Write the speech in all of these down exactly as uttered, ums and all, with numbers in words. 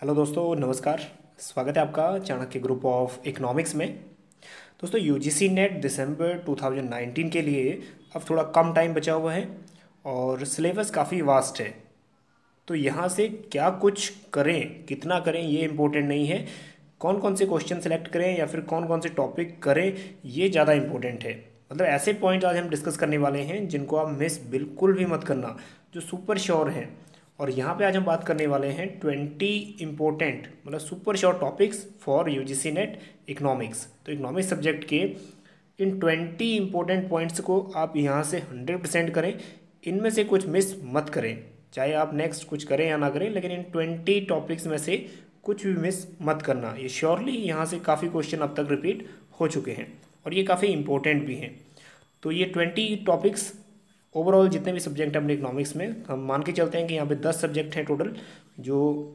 Hello दोस्तों, नमस्कार। स्वागत है आपका चाणक्य ग्रुप ऑफ इकोनॉमिक्स में। दोस्तों, यूजीसी नेट दिसंबर दो हज़ार उन्नीस के लिए अब थोड़ा कम टाइम बचा हुआ है और सिलेबस काफ़ी वास्ट है। तो यहाँ से क्या कुछ करें, कितना करें, ये इम्पोर्टेंट नहीं है। कौन कौन से क्वेश्चन सेलेक्ट करें या फिर कौन कौन से टॉपिक करें, ये ज़्यादा इम्पोर्टेंट है। मतलब ऐसे पॉइंट आज हम डिस्कस करने वाले हैं जिनको आप मिस बिल्कुल भी मत करना, जो सुपर श्योर हैं। और यहाँ पे आज हम बात करने वाले हैं ट्वेंटी इम्पोर्टेंट मतलब super sure topics for UGC NET economics. तो इकोनॉमिक्स सब्जेक्ट के इन ट्वेंटी इंपॉर्टेंट पॉइंट्स को आप यहाँ से हंड्रेड परसेंट करें। इनमें से कुछ मिस मत करें, चाहे आप नेक्स्ट कुछ करें या ना करें, लेकिन इन ट्वेंटी टॉपिक्स में से कुछ भी मिस मत करना। ये श्योरली यहाँ से काफ़ी क्वेश्चन अब तक रिपीट हो चुके हैं और ये काफ़ी इंपॉर्टेंट भी हैं। तो ये ट्वेंटी टॉपिक्स ओवरऑल जितने भी सब्जेक्ट हैं अपने इकोनॉमिक्स में, हम मान के चलते हैं कि यहाँ पे दस सब्जेक्ट हैं टोटल जो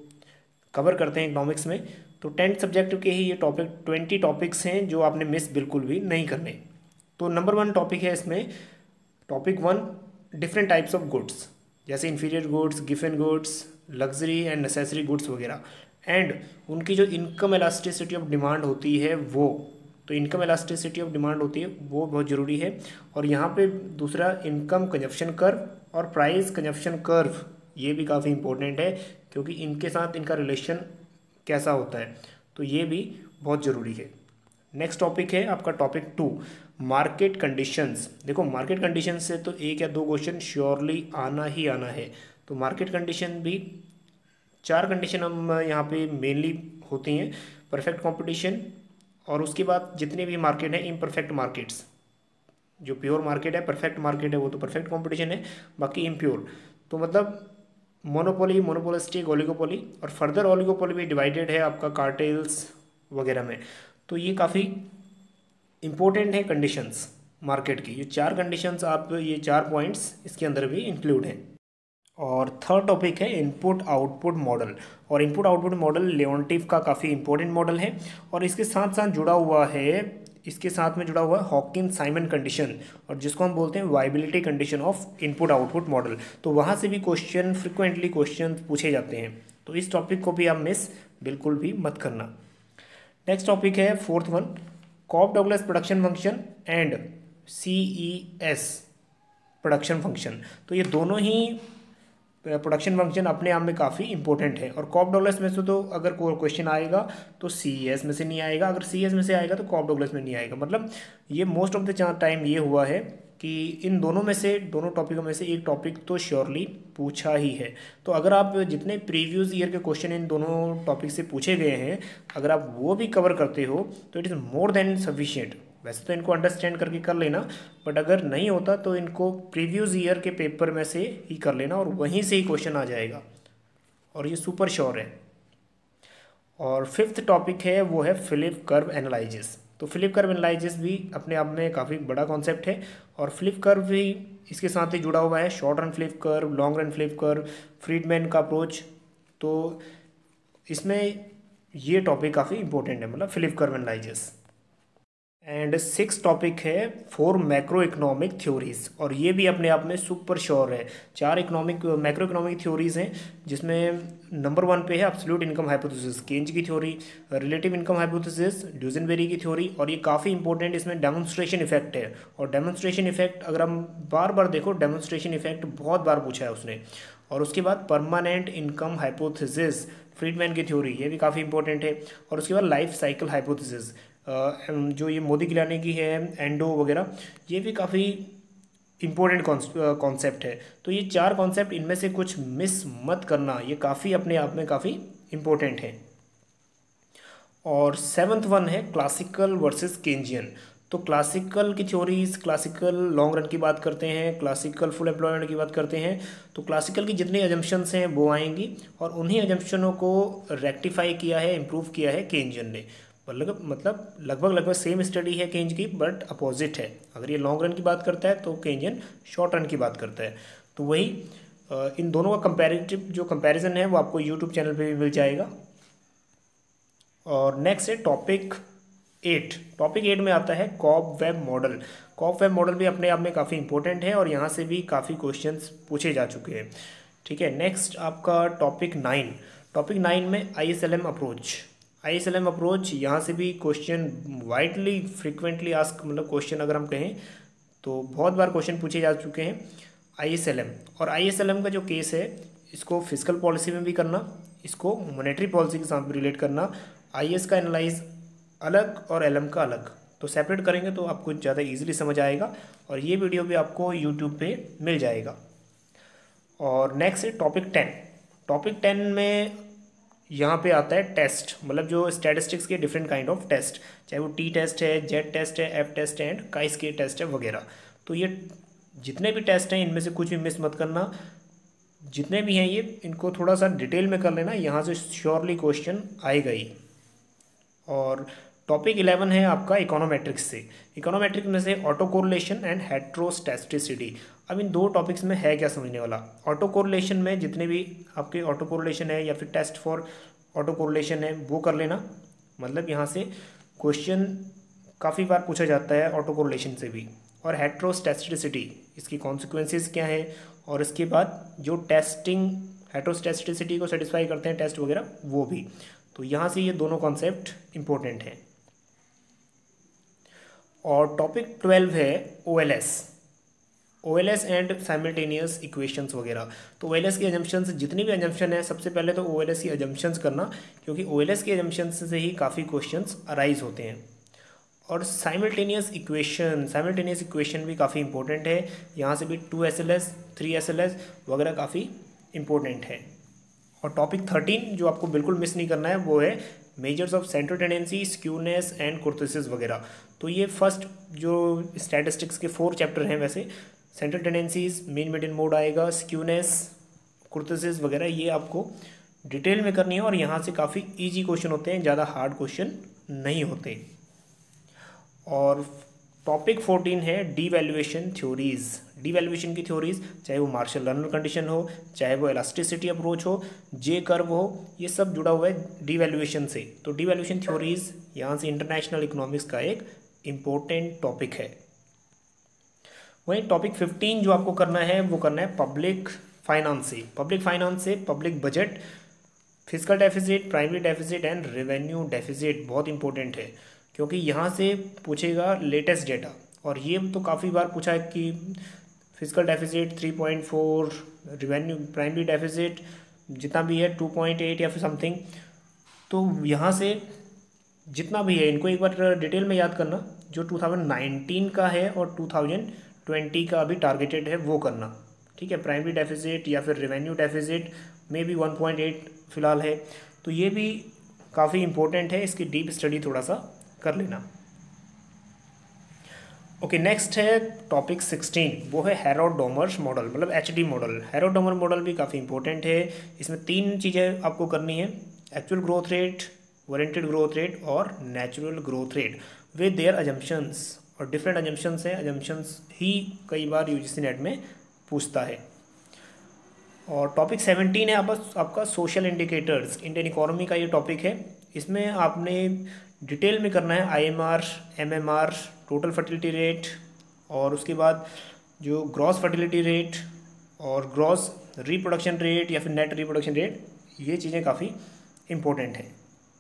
कवर करते हैं इकोनॉमिक्स में। तो टेंथ सब्जेक्ट के ही ये टॉपिक ट्वेंटी टॉपिक्स हैं जो आपने मिस बिल्कुल भी नहीं करने। तो नंबर वन टॉपिक है इसमें, topic one, different types of goods, जैसे इन्फीरियर गुड्स, गिवन goods, luxury and necessary goods वगैरह, एंड उनकी जो इनकम एलास्टिसिटी ऑफ डिमांड होती है वो। तो इनकम एलास्टिसिटी ऑफ डिमांड होती है वो बहुत ज़रूरी है। और यहाँ पे दूसरा, इनकम कंजप्शन कर्व और प्राइस कंजप्शन कर्व, ये भी काफ़ी इंपॉर्टेंट है क्योंकि इनके साथ इनका रिलेशन कैसा होता है, तो ये भी बहुत ज़रूरी है। नेक्स्ट टॉपिक है आपका टॉपिक टू, मार्केट कंडीशंस। देखो, मार्केट कंडीशन से तो एक या दो क्वेश्चन श्योरली आना ही आना है। तो मार्केट कंडीशन भी चार कंडीशन हम यहाँ पे मेनली होती हैं, परफेक्ट कंपटीशन, और उसके बाद जितने भी मार्केट हैं इम्परफेक्ट मार्केट्स। जो प्योर मार्केट है, परफेक्ट मार्केट है, वो तो परफेक्ट कंपटीशन है, बाकी इम्प्योर तो मतलब मोनोपोली, मोनोपोलिस्टिक, ओलिगोपोली, और फर्दर ओलिगोपोली भी डिवाइडेड है आपका कार्टेल्स वगैरह में। तो ये काफ़ी इंपॉर्टेंट है कंडीशंस मार्केट की। ये चार कंडीशंस, आप ये चार पॉइंट्स इसके अंदर भी इंक्लूड हैं। और थर्ड टॉपिक है इनपुट आउटपुट मॉडल। और इनपुट आउटपुट मॉडल लियोनटिफ का काफ़ी इंपॉर्टेंट मॉडल है और इसके साथ साथ जुड़ा हुआ है इसके साथ में जुड़ा हुआ है हॉकिंस साइमन कंडीशन, और जिसको हम बोलते हैं viability condition of input output model. तो वहाँ से भी क्वेश्चन फ्रिक्वेंटली क्वेश्चन पूछे जाते हैं, तो इस टॉपिक को भी आप मिस बिल्कुल भी मत करना। नेक्स्ट टॉपिक है fourth one, Cobb Douglas production function and C E S production function. तो ये दोनों ही प्रोडक्शन फंक्शन अपने आप में काफ़ी इंपॉर्टेंट है। और कॉप डगलस में से तो अगर कोई क्वेश्चन आएगा तो सी एस में से नहीं आएगा, अगर सी एस में से आएगा तो कॉप डगलस में नहीं आएगा। मतलब ये मोस्ट ऑफ द टाइम ये हुआ है कि इन दोनों में से, दोनों टॉपिकों में से एक टॉपिक तो श्योरली पूछा ही है। तो अगर आप जितने प्रीवियस ईयर के क्वेश्चन इन दोनों टॉपिक से पूछे गए हैं, अगर आप वो भी कवर करते हो तो it is more than sufficient. वैसे तो इनको अंडरस्टैंड करके कर लेना, बट अगर नहीं होता तो इनको प्रीवियस ईयर के पेपर में से ही कर लेना और वहीं से ही क्वेश्चन आ जाएगा, और ये सुपर श्योर है। और फिफ्थ टॉपिक है वो है फिलिप कर्व एनालिसिस। तो फिलिप कर्व एनालिसिस भी अपने आप में काफ़ी बड़ा कॉन्सेप्ट है और फिलिप कर्व भी इसके साथ ही जुड़ा हुआ है, short run Phillip curve, long run Phillip curve, Friedman का अप्रोच। तो इसमें ये टॉपिक काफ़ी इंपॉर्टेंट है, मतलब Phillip curve analysis. And six topic है फोर मैक्रो इकोनॉमिक थ्योरीज, और ये भी अपने आप में सुपर श्योर है। चार इकोनॉमिक मैक्रो इकोनॉमिक थ्योरीज हैं, जिसमें नंबर वन पे है एब्सोल्यूट इनकम हाइपोथेसिस, केंज की theory, relative income hypothesis, Duesenberry की थ्योरी, और ये काफ़ी इंपॉर्टेंट, इसमें डेमोन्स्ट्रेशन इफेक्ट है। और डेमोन्स्ट्रेशन इफेक्ट अगर हम बार बार देखो, डेमोन्स्ट्रेशन इफेक्ट बहुत बार पूछा है उसने। और उसके बाद परमानेंट इनकम हाइपोथेसिस, फ्रीडमैन की थ्योरी, ये भी काफ़ी इंपॉर्टेंट है। और उसके बाद लाइफ साइकिल हाइपोथेसिस, जो ये मोदी गिलानी की है, एंडो वगैरह, ये भी काफ़ी इम्पोर्टेंट कॉन्सेप्ट है। तो ये चार कॉन्सेप्ट, इनमें से कुछ मिस मत करना, ये काफ़ी अपने आप में काफ़ी इम्पोर्टेंट है। और सेवन्थ वन है क्लासिकल वर्सेस केंजियन। तो क्लासिकल की थ्योरीज, क्लासिकल लॉन्ग रन की बात करते हैं, क्लासिकल फुल एम्प्लॉयमेंट की बात करते हैं। तो क्लासिकल की जितनी एजम्पशंस हैं वो आएंगी, और उन्हीं एजम्पशनों को रेक्टिफाई किया है, इम्प्रूव किया है केंजियन ने। मतलब मतलब लगभग लगभग सेम स्टडी है केंज की, बट अपोजिट है। अगर ये लॉन्ग रन की बात करता है तो केंजियन शॉर्ट रन की बात करता है। तो वही इन दोनों का कंपैरेटिव जो कंपैरिजन है वो आपको यूट्यूब चैनल पे भी मिल जाएगा। और नेक्स्ट है टॉपिक एट। टॉपिक एट में आता है cobweb model. Cobweb model भी अपने आप में काफ़ी इंपॉर्टेंट है और यहाँ से भी काफ़ी क्वेश्चंस पूछे जा चुके हैं। ठीक है, नेक्स्ट आपका टॉपिक नाइन। टॉपिक नाइन में I S L M approach. I S L M approach यहाँ से भी क्वेश्चन वाइडली फ्रिक्वेंटली आस्क, मतलब क्वेश्चन अगर हम कहें तो बहुत बार क्वेश्चन पूछे जा चुके हैं आई एस एल एम। और आई एस एल एम का जो केस है इसको फिजिकल पॉलिसी में भी करना, इसको मॉनेटरी पॉलिसी के साथ भी रिलेट करना। आई एस का एनालाइज अलग और एल एम का अलग, तो सेपरेट करेंगे तो आपको ज़्यादा इजीली समझ आएगा। और ये वीडियो भी आपको यूट्यूब पे मिल जाएगा। और नेक्स्ट है टॉपिक टेन। टॉपिक टेन में यहाँ पे आता है टेस्ट, मतलब जो स्टैटिस्टिक्स के डिफरेंट काइंड ऑफ टेस्ट, चाहे वो टी टेस्ट है, जेड टेस्ट है, एफ टेस्ट है एंड काइस के टेस्ट है वगैरह। तो ये जितने भी टेस्ट हैं इनमें से कुछ भी मिस मत करना, जितने भी हैं ये इनको थोड़ा सा डिटेल में कर लेना, यहाँ से श्योरली क्वेश्चन आएगा ही। और टॉपिक इलेवन है आपका इकोनोमेट्रिक्स से। इकोनोमेट्रिक्स में से ऑटो कोरिलेशन एंड हेट्रोस्टैटिसिटी। अब इन दो टॉपिक्स में है क्या समझने वाला। ऑटो कोरिलेशन में जितने भी आपके ऑटो कोरिलेशन है या फिर टेस्ट फॉर ऑटो कोरिलेशन है वो कर लेना, मतलब यहाँ से क्वेश्चन काफ़ी बार पूछा जाता है ऑटो कोरिलेशन से भी। और हेट्रोस्टैटिसिटी, इसकी कॉन्सिक्वेंसेस क्या है, और इसके बाद जो टेस्टिंग हेट्रोस्टैटिसिटी को सेटिस्फाई करते हैं टेस्ट वगैरह वो भी। तो यहाँ से ये दोनों कॉन्सेप्ट इंपॉर्टेंट हैं। और टॉपिक ट्वेल्व है O L S. O L S and simultaneous equations वगैरह। तो ओ एल एस की अजम्पशंस, जितनी भी अजम्पशन है सबसे पहले तो ओ एल एस की अजम्पशंस करना, क्योंकि ओ एल एस की अजम्पशंस से ही काफ़ी क्वेश्चंस अराइज होते हैं। और साइमल्टेनियस इक्वेशन, साइमल्टेनियस इक्वेशन भी काफ़ी इंपॉर्टेंट है। यहाँ से भी two S L S, three S L S वगैरह काफ़ी इंपॉर्टेंट है। और टॉपिक थर्टीन जो आपको बिल्कुल मिस नहीं करना है वो है measures of central tendency, skewness and kurtosis वगैरह। तो ये फर्स्ट जो स्टैटिस्टिक्स के फोर चैप्टर हैं, वैसे central tendencies, mean median mode आएगा, स्क्यूनेस, कुर्तोसिस वगैरह, ये आपको डिटेल में करनी है। और यहाँ से काफ़ी ईजी क्वेश्चन होते हैं, ज़्यादा हार्ड क्वेश्चन नहीं होते। और टॉपिक फोर्टीन है डीवैल्यूएशन थ्योरीज। डीवैल्यूएशन की थ्योरीज, चाहे वो मार्शल लर्नर कंडीशन हो, चाहे वो इलास्टिसिटी अप्रोच हो, जे कर्व हो, ये सब जुड़ा हुआ है डीवैल्यूएशन से। तो डीवैल्यूएशन थ्योरीज यहाँ से इंटरनेशनल इकोनॉमिक्स का एक इम्पोर्टेंट टॉपिक है। वहीं टॉपिक फिफ्टीन जो आपको करना है वो करना है पब्लिक फाइनेंस से। पब्लिक फाइनेंस से public budget, fiscal deficit, primary deficit and revenue deficit बहुत इंपॉर्टेंट है, क्योंकि यहाँ से पूछेगा लेटेस्ट डेटा। और ये तो काफ़ी बार पूछा है कि fiscal deficit three point four, revenue primary deficit जितना भी है टू पॉइंट एट या फिर समथिंग। तो यहाँ से जितना भी है इनको एक बार डिटेल में याद करना। जो टू थाउजेंड नाइनटीन का है और टू थाउजेंड ट्वेंटी का अभी टारगेटेड है वो करना, ठीक है। प्राइमरी डेफिसिट या फिर रेवेन्यू डेफिसिट में भी वन पॉइंट एट फिलहाल है, तो ये भी काफ़ी इंपॉर्टेंट है, इसकी डीप स्टडी थोड़ा सा कर लेना। ओके, नेक्स्ट है टॉपिक सिक्सटीन, वो है हेरोडोमर्स मॉडल, मतलब H D model. Harrod Domar model भी काफ़ी इंपॉर्टेंट है। इसमें तीन चीज़ें आपको करनी है, actual growth rate, warranted growth rate और natural growth rate with their assumptions. और डिफरेंट अजम्पशंस है, अजम्पशंस ही कई बार यूजीसी नेट में पूछता है। और टॉपिक सेवनटीन है आपका आपका सोशल इंडिकेटर्स। इंडियन इकोनॉमी का ये टॉपिक है। इसमें आपने डिटेल में करना है I M R, M M R, total fertility rate, और उसके बाद जो ग्रॉस फर्टिलिटी रेट और ग्रॉस रिप्रोडक्शन रेट या फिर नेट रिप्रोडक्शन रेट, ये चीज़ें काफ़ी इम्पोर्टेंट हैं।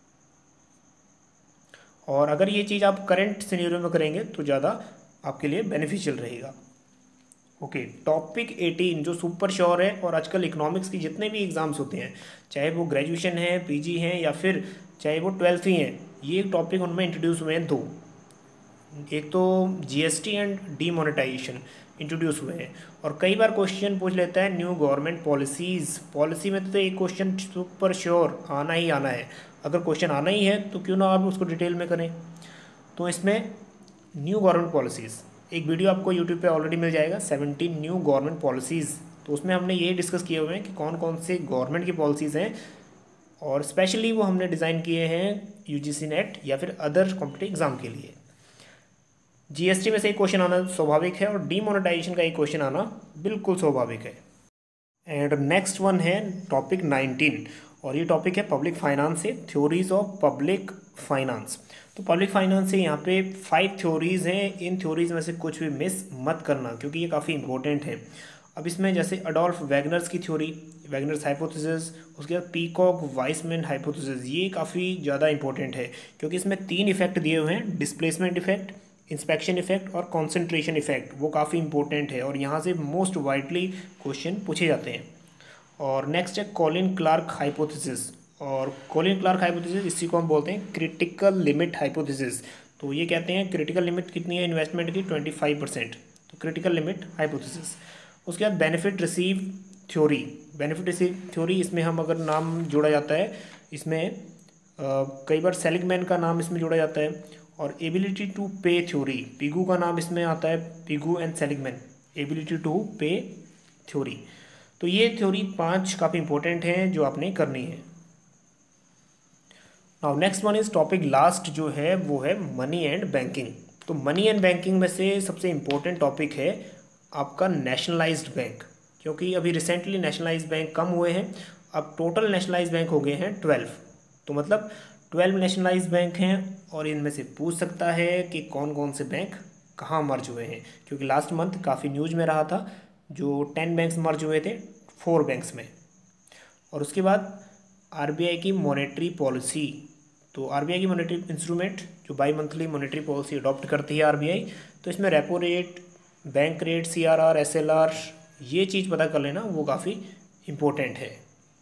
और अगर ये चीज़ आप करंट सिनेरियो में करेंगे तो ज़्यादा आपके लिए बेनिफिशियल रहेगा। ओके, टॉपिक एटीन जो सुपर श्योर है, और आजकल इकोनॉमिक्स की जितने भी एग्ज़ाम्स होते हैं, चाहे वो ग्रेजुएशन है, पीजी हैं या फिर चाहे वो ट्वेल्थ ही हैं, ये एक टॉपिक उनमें इंट्रोड्यूस हुए हैं दो। एक तो जीएसटी एंड डीमोनेटाइजेशन इंट्रोड्यूस हुए हैं। और कई बार क्वेश्चन पूछ लेता है न्यू गवर्नमेंट पॉलिसीज़। पॉलिसी में तो एक क्वेश्चन सुपर श्योर आना ही आना है। अगर क्वेश्चन आना ही है तो क्यों ना आप उसको डिटेल में करें। तो इसमें न्यू गवर्नमेंट पॉलिसीज़, एक वीडियो आपको यूट्यूब पे ऑलरेडी मिल जाएगा, सेवनटीन न्यू गवर्नमेंट पॉलिसीज़। तो उसमें हमने ये डिस्कस किए हुए हैं कि कौन कौन से गवर्नमेंट की पॉलिसीज़ हैं, और स्पेशली वो हमने डिज़ाइन किए हैं यूजीसी नेट या फिर अदर कॉम्पिटिटिव एग्ज़ाम के लिए। जीएसटी में से एक क्वेश्चन आना स्वाभाविक है, और डीमोनेटाइजेशन का एक क्वेश्चन आना बिल्कुल स्वाभाविक है। एंड नेक्स्ट वन है टॉपिक नाइनटीन, और ये टॉपिक है पब्लिक फाइनेंस से, थ्योरीज ऑफ पब्लिक फाइनेंस। तो पब्लिक फाइनेंस से यहाँ पे फाइव थ्योरीज हैं। इन थ्योरीज में से कुछ भी मिस मत करना, क्योंकि ये काफ़ी इंपॉर्टेंट है। अब इसमें जैसे अडोल्फ वैगनर्स की थ्योरी, वैगनर्स हाइपोथेसिस, उसके बाद पीकॉक वाइसमैन हाइपोथेसिस, ये काफ़ी ज़्यादा इंपॉर्टेंट है क्योंकि इसमें तीन इफेक्ट दिए हुए हैं, डिस्प्लेसमेंट इफेक्ट, इंस्पेक्शन इफेक्ट और कॉन्सेंट्रेशन इफेक्ट। वो काफ़ी इंपॉर्टेंट है और यहाँ से मोस्ट वाइडली क्वेश्चन पूछे जाते हैं। और नेक्स्ट है कॉलिन क्लार्क हाइपोथेसिस, और कॉलिन क्लार्क हाइपोथेसिस इसी को हम बोलते हैं क्रिटिकल लिमिट हाइपोथेसिस। तो ये कहते हैं क्रिटिकल लिमिट कितनी है इन्वेस्टमेंट की, ट्वेंटी फाइव परसेंट, तो क्रिटिकल लिमिट हाइपोथेसिस। उसके बाद benefit receive theory, benefit receive theory इसमें हम अगर नाम जोड़ा जाता है, इसमें आ, कई बार सेलिगमैन का नाम इसमें जोड़ा जाता है। और ability to pay theory, Pigou का नाम इसमें आता है, Pigou and Seligman, ability to pay theory. तो ये थ्योरी पांच काफ़ी इंपॉर्टेंट हैं जो आपने करनी है। Now next one is topic last जो है वो है मनी एंड बैंकिंग। तो मनी एंड बैंकिंग में से सबसे इम्पोर्टेंट टॉपिक है आपका नेशनलाइज्ड बैंक, क्योंकि अभी रिसेंटली नेशनलाइज्ड बैंक कम हुए हैं, अब टोटल नेशनलाइज्ड बैंक हो गए हैं ट्वेल्व। तो मतलब ट्वेल्व नेशनलाइज्ड बैंक हैं और इनमें से पूछ सकता है कि कौन कौन से बैंक कहाँ मर्ज हुए हैं, क्योंकि लास्ट मंथ काफ़ी न्यूज़ में रहा था जो टेन बैंक्स मर्ज हुए थे फोर बैंक्स में। और उसके बाद आरबीआई की मॉनेटरी पॉलिसी, तो आरबीआई की मॉनेटरी इंस्ट्रूमेंट जो bimonthly monetary policy adopt करती है आरबीआई, तो इसमें repo rate, bank rate, CRR, SLR, ये चीज़ पता कर लेना, वो काफ़ी इम्पोर्टेंट है।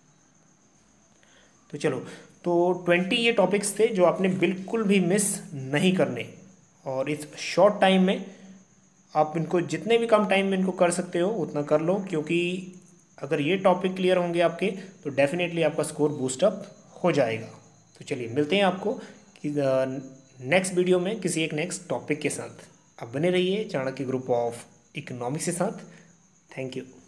तो चलो, तो ट्वेंटी ये टॉपिक्स थे जो आपने बिल्कुल भी मिस नहीं करने, और इस शॉर्ट टाइम में आप इनको जितने भी कम टाइम में इनको कर सकते हो उतना कर लो, क्योंकि अगर ये टॉपिक क्लियर होंगे आपके तो डेफिनेटली आपका स्कोर बूस्टअप हो जाएगा। तो चलिए मिलते हैं आपको कि नेक्स्ट वीडियो में किसी एक नेक्स्ट टॉपिक के साथ। आप बने रहिए चाणक्य ग्रुप ऑफ इकोनॉमिक्स के साथ। Thank you.